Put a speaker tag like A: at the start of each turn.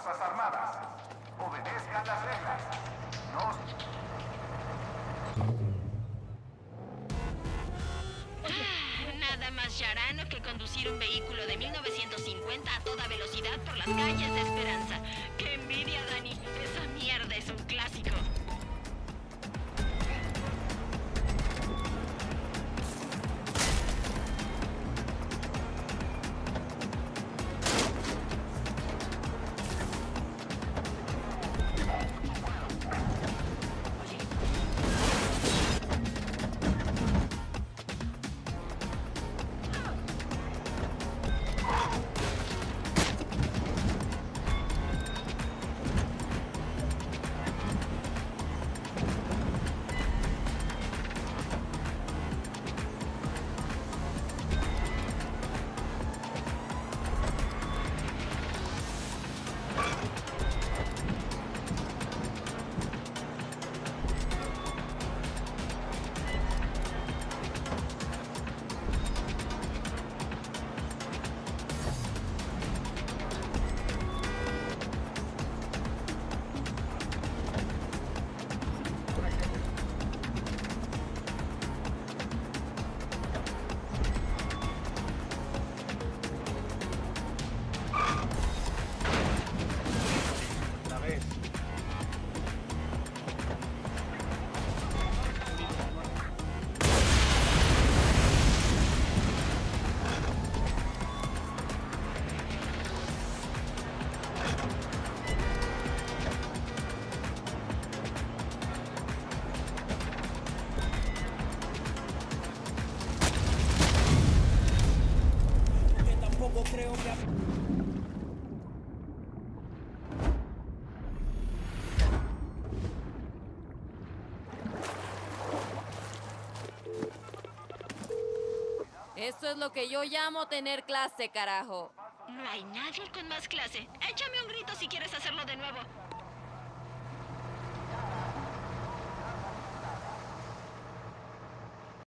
A: Fuerzas Armadas. Obedezcan las reglas. No...
B: Nada más yarano que conducir un vehículo de 1950 a toda velocidad por las calles de Esperanza. ¡Qué envidia, Dani! Esa mierda es un clásico.
C: Creo que...
D: Esto es lo que yo llamo tener clase, carajo.
B: No hay nadie con más clase. Échame un grito si quieres hacerlo de nuevo.